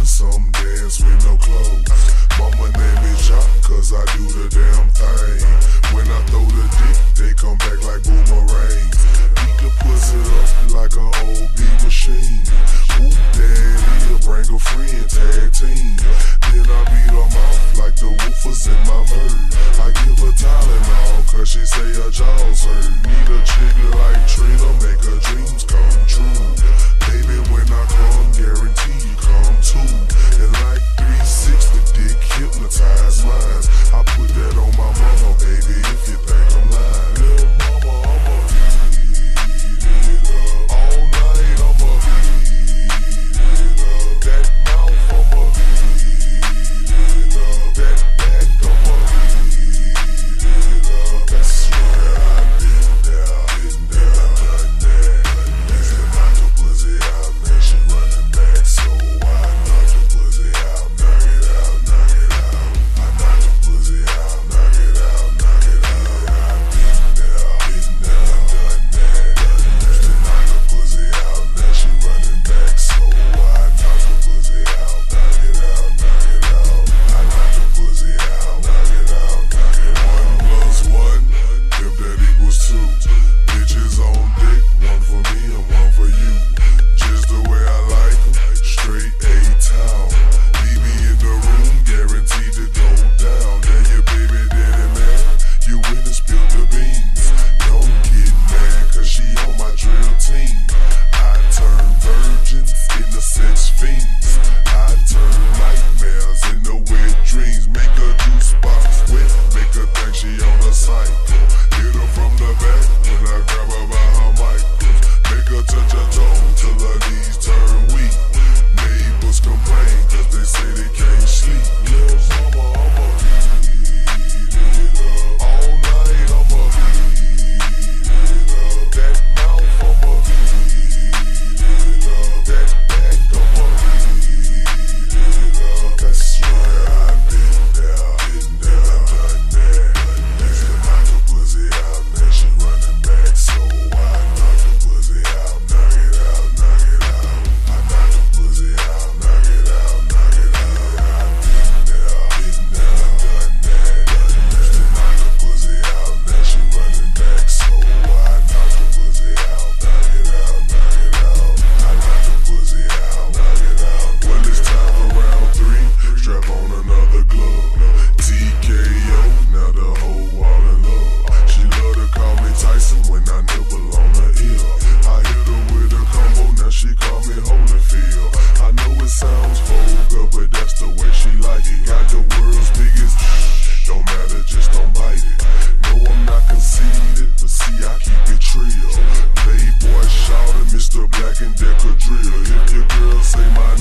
some dance with no clothes. Mama name me Jock, cause I do the damn thing. When I throw the dick, they come back like boomerangs. Beat the pussy up like an old beat machine. Ooh, daddy, bring a friend, tag team. Then I beat her mouth like the woofers in my herd. I give her Tylenol, cause she say her jaws hurt. Need a chick like Trina, make her dreams come true. Baby, when I come, guarantee you come too. And like 360 dick, hypnotize minds. I put that on my mama, baby, if you think I'm lying. Little mama, I'ma beat it up. All night, I'ma beat it up. That mouth, I'ma beat it up. That back, I'ma beat it up. That's where I've been there, done that. Used to knock the pussy out, now she running back, so I knock the pussy out, knock it out, knock it out. I knock the pussy out, knock it out, knock it out. I've been there, done that. Used to knock the pussy out, now she running back, so I knock the pussy out, knock it out, knock it out. I knock the pussy out, knock it out, knock it out. 1 + 1, if that equals 2. Bitches on dick, one for me and one for you. Just the way I like 'em, straight A-town. Leave me in the room, guaranteed to go down. Now your baby daddy man, you win and spill the beans. Don't get mad, cause she on my drill team. I turn virgins into sex fiends. I turn nightmares into wet dreams. Make her juice box wet, make her think she on a cycle. Hit her from the back when I grab her by her micros. Make her touch her toe till her knees turn weak. Neighbors complain cause they say they can't sleep. Little mama, I'ma beat it up. All night, I'ma beat it up. That mouth, I'ma beat it up. That back, I'ma beat it up. That's where I've been there, done that. Used to knock the pussy out, now she running back, so I knock the pussy out, knock it out, knock it out. I knock the pussy out, knock it out, knock it out. I've been there, done that. Used to knock the pussy out, now she running back, so I knock the pussy out, knock it out, knock it out. I knock the pussy out, knock it out. Well, it's time for round 3. Strap on another glove. TKO, now the whole wall in love. She love to call me Tyson when I nibble on her ear. I hit her with a combo, now she call me Holyfield. I know it sounds vulgar, but that's the way she like it. Got the world's biggest, don't matter, just don't bite it. No, I'm not conceited, but see, I keep it trill. Playboy shouted, Mr. Black and Decker drill. If your girl say my